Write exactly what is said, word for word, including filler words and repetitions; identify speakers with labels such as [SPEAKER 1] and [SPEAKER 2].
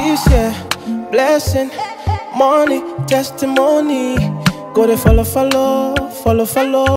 [SPEAKER 1] This year, blessing, money, testimony. Go to follow, follow, follow, follow.